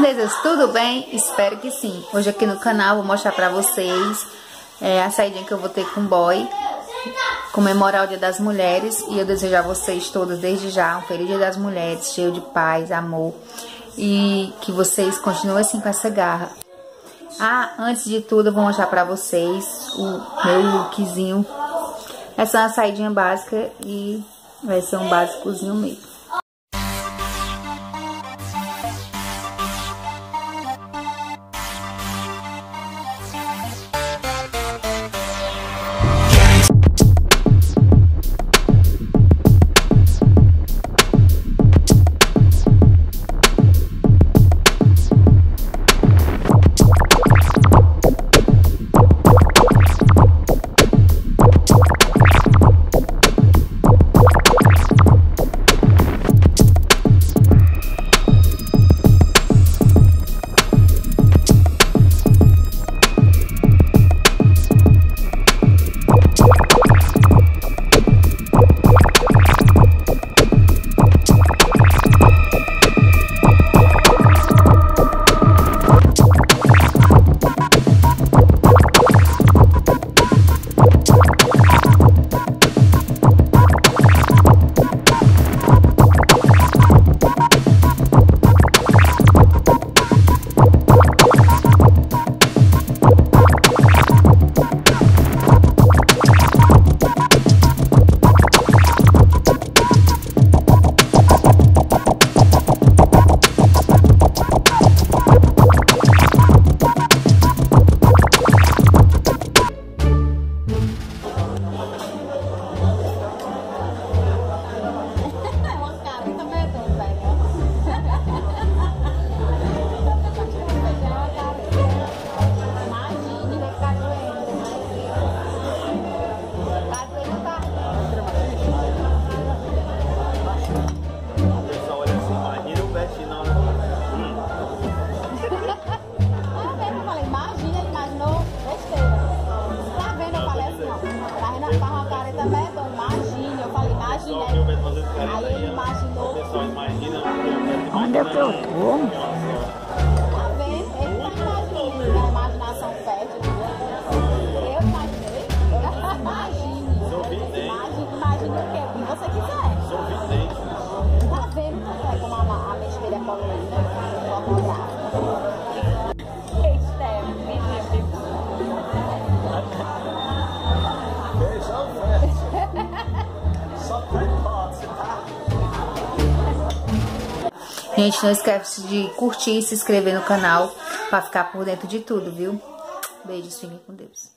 Lindezas, tudo bem? Espero que sim. Hoje aqui no canal vou mostrar pra vocês a saidinha que eu vou ter com o boy, comemorar o Dia das Mulheres. E eu desejo a vocês todas, desde já, um feliz Dia das Mulheres, cheio de paz, amor. E que vocês continuem assim com essa garra. Antes de tudo eu vou mostrar pra vocês o meu lookzinho. Essa é uma saidinha básica e vai ser um básicozinho mesmo. Aí ele imaginou. Onde é que eu tô? Tá vendo? Ele tá imaginando. A imaginação pede. Eu imaginei. Imagine. Imagine o que você quiser. Tá vendo como a mente dele é poluída? Fotográfica. Gente, não esquece de curtir e se inscrever no canal pra ficar por dentro de tudo, viu? Beijos, fiquem com Deus.